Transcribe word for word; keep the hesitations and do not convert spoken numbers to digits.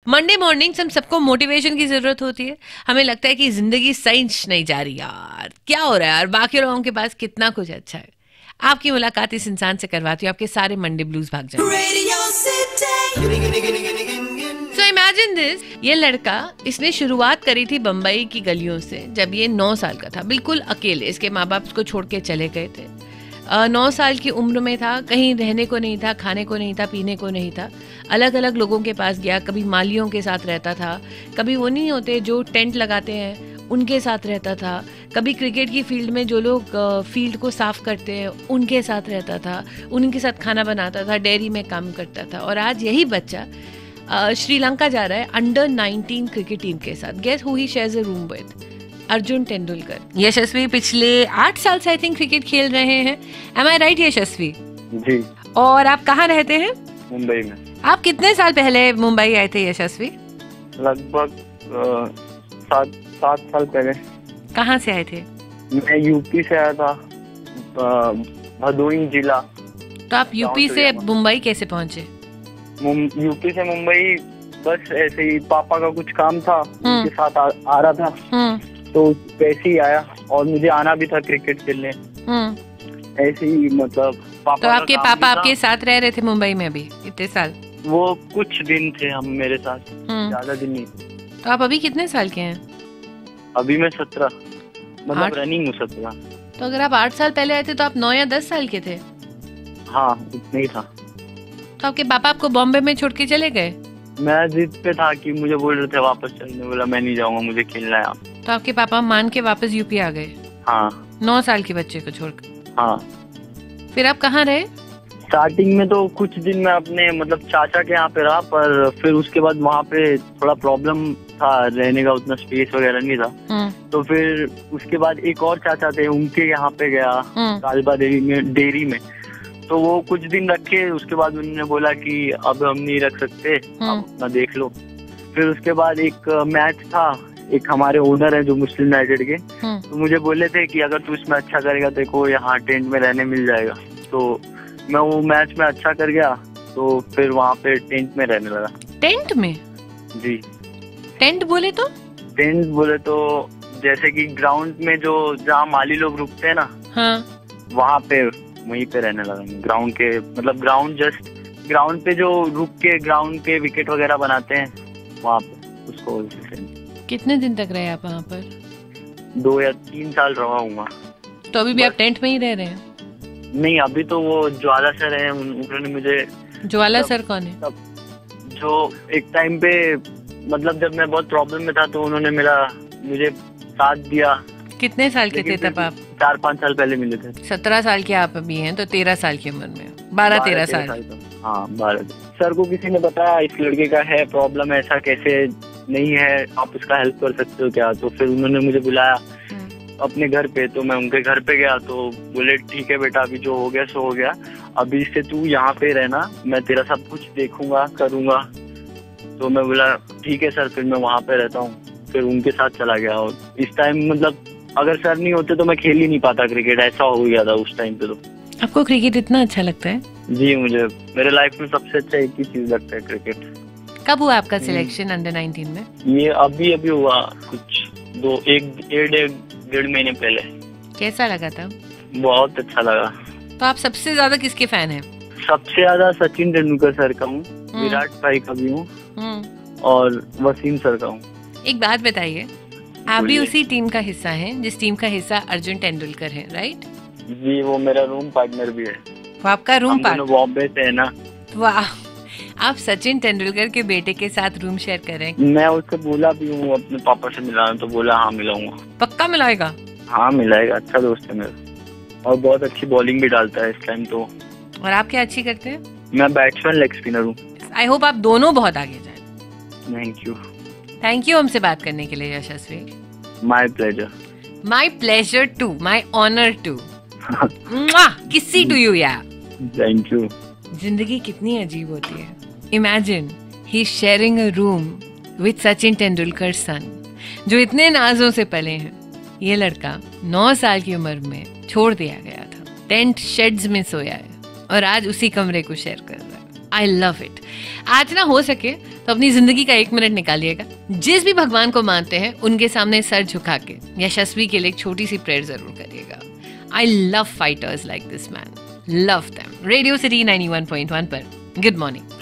Monday morning हम सबको motivation की जरूरत होती है। हमें लगता है कि जिंदगी सही नहीं जा रही यार, क्या हो रहा है यार, बाकी लोगों के पास कितना कुछ अच्छा है। आपकी मुलाकात इस इंसान से करवाती हूँ, आपके सारे मंडे ब्लूज भाग जाएंगे। सो इमेजिन दिस, ये लड़का, इसने शुरुआत करी थी बम्बई की गलियों से जब ये नौ साल का था, बिल्कुल अकेले। इसके माँ बाप इसको छोड़ के चले गए थे। नौ साल की उम्र में था, कहीं रहने को नहीं था, खाने को नहीं था, पीने को नहीं था। अलग अलग लोगों के पास गया, कभी मालियों के साथ रहता था, कभी वो नहीं होते जो टेंट लगाते हैं उनके साथ रहता था, कभी क्रिकेट की फील्ड में जो लोग फील्ड को साफ करते हैं उनके साथ रहता था, उनके साथ खाना बनाता था, डेयरी में काम करता था। और आज यही बच्चा श्रीलंका जा रहा है अंडर नाइनटीन क्रिकेट टीम के साथ। Guess who he shares a room with? Arjun Tendulkar. Yashasvi पिछले आठ साल से आई थिंक क्रिकेट खेल रहे हैं। Am I right Yashasvi? जी। और आप कहाँ रहते हैं? मुंबई में। आप कितने साल पहले मुंबई आए थे यशस्वी? लगभग सात सात साल पहले। कहाँ से आए थे? मैं यूपी से आया था, भदोही जिला। तो आप यूपी से मुंबई कैसे पहुँचे? यूपी से मुंबई बस ऐसे ही, पापा का कुछ काम था, उनके साथ आ, आ रहा था, तो वैसे ही आया। और मुझे आना भी था क्रिकेट खेलने, ऐसे ही मतलब पापा। तो आपके पापा आपके साथ रह रहे थे मुंबई में अभी इतने साल? वो कुछ दिन थे हम मेरे साथ, ज्यादा दिन नहीं। तो आप अभी कितने साल के हैं? अभी मैं सत्रह, मतलब रनिंग हूँ सत्रह। तो अगर आप आठ साल पहले आए थे तो आप नौ या दस साल के थे? हाँ, उतना ही था। तो आपके पापा आपको बॉम्बे में छोड़ के चले गए? मैं जिद पे था कि मुझे बोल रहे थे वापस चलने, बोला मैं नहीं जाऊंगा, मुझे खेलना है। आप तो आपके पापा मान के वापस यूपी आ गए? हाँ। नौ साल के बच्चे को छोड़कर? हाँ। फिर आप कहाँ रहे? स्टार्टिंग में तो कुछ दिन मैं अपने मतलब चाचा के यहाँ पे रहा, पर फिर उसके बाद वहाँ पे थोड़ा प्रॉब्लम था, रहने का उतना स्पेस वगैरह नहीं था। तो फिर उसके बाद एक और चाचा थे, उनके यहाँ पे गया कालबा डेयरी में डेयरी में तो वो कुछ दिन रखे। उसके बाद उन्होंने बोला कि अब हम नहीं रख सकते, आप अपना देख लो। फिर उसके बाद एक मैच था, एक हमारे ओनर है जो मुस्लिम यूनाइटेड के, तो मुझे बोले थे कि अगर तू इसमें अच्छा करेगा देखो यहाँ टेंट में रहने मिल जाएगा। तो मैं वो मैच में अच्छा कर गया, तो फिर वहाँ पे टेंट में रहने लगा। टेंट में? जी। टेंट बोले तो? टेंट बोले तो जैसे कि ग्राउंड में जो जहाँ माली लोग रुकते हैं ना, हाँ, वहाँ पे वहीं पे रहने लगा। ग्राउंड के मतलब ग्राउंड जस्ट ग्राउंड पे जो रुक के ग्राउंड के विकेट वगैरह बनाते हैं वहाँ पे, उसको। कितने दिन तक रहे आप वहाँ पर? दो या तीन साल रहा हूँ। तो अभी भी आप टेंट में ही रह रहे हैं? नहीं, अभी तो वो ज्वाला सर है, उन्होंने मुझे। ज्वाला सर कौन है? जो एक टाइम पे मतलब जब मैं बहुत प्रॉब्लम में था तो उन्होंने मेरा मुझे साथ दिया। कितने साल के थे तब आप? चार पाँच साल पहले मिले थे। सत्रह साल के आप अभी हैं, तो तेरह साल की उम्र में, बारह तेरह साल। हाँ, बारह। सर को किसी ने बताया इस लड़के का है प्रॉब्लम, ऐसा कैसे नहीं है, आप इसका हेल्प कर सकते हो क्या? तो फिर उन्होंने मुझे बुलाया अपने घर पे, तो मैं उनके घर पे गया। तो बोले ठीक है बेटा, अभी जो हो गया सो हो गया, अभी से तू यहाँ पे रहना, मैं तेरा सब कुछ देखूंगा करूंगा। तो मैं बोला ठीक है सर, फिर मैं वहाँ पे रहता हूँ। फिर उनके साथ चला गया। और इस टाइम मतलब अगर सर नहीं होते तो मैं खेल ही नहीं पाता क्रिकेट, ऐसा हो गया था उस टाइम पे। तो आपको क्रिकेट इतना अच्छा लगता है? जी, मुझे मेरे लाइफ में सबसे अच्छा एक ही चीज लगता है, क्रिकेट। कब हुआ आपका सिलेक्शन अंडर नाइनटीन में? ये अभी अभी हुआ, कुछ दो एक डेढ़ डेढ़ महीने पहले। कैसा लगा था? बहुत अच्छा लगा। तो आप सबसे ज्यादा किसके फैन हैं? सबसे ज्यादा सचिन तेंदुलकर सर का हूँ, विराट भाई का भी हूँ, और वसीम सर का हूँ। एक बात बताइए, आप भी उसी टीम का हिस्सा हैं जिस टीम का हिस्सा अर्जुन तेंदुलकर है, राइट? जी, वो मेरा रूम पार्टनर भी है। वो आपका रूम पार्टनर? बॉम्बे से है ना। वाह, आप सचिन तेंदुलकर के बेटे के साथ रूम शेयर कर रहे हैं? मैं उससे बोला भी हूँ अपने पापा से मिलाना, तो बोला हाँ मिलाऊंगा। पक्का मिलाएगा? हाँ मिलाएगा, अच्छा दोस्त है मेरा, और बहुत अच्छी बॉलिंग भी डालता है इस टाइम। तो और आप क्या अच्छी करते हैं? मैं बैट्समैन लेग स्पिनर हूँ। आई होप आप दोनों बहुत आगे जाए। Thank you. थैंक यू हमसे बात करने के लिए Yashasvi. My pleasure. My pleasure too, my honour too. किसी टू यू यार। Thank you. जिंदगी कितनी अजीब होती है। Imagine he sharing a room with Sachin Tendulkar son, जो इतने नाजों से पले हैं। ये लड़का नौ साल की उम्र में छोड़ दिया गया था, टेंट शेड्स में सोया है और आज उसी कमरे को शेयर कर रहा है। I love it. आज ना हो सके तो अपनी जिंदगी का एक मिनट निकालिएगा, जिस भी भगवान को मानते हैं उनके सामने सर झुका के यशस्वी के लिए एक छोटी सी प्रेयर जरूर करिएगा। I love fighters like this man, love them. Radio city ninety one point one पर गुड मॉर्निंग।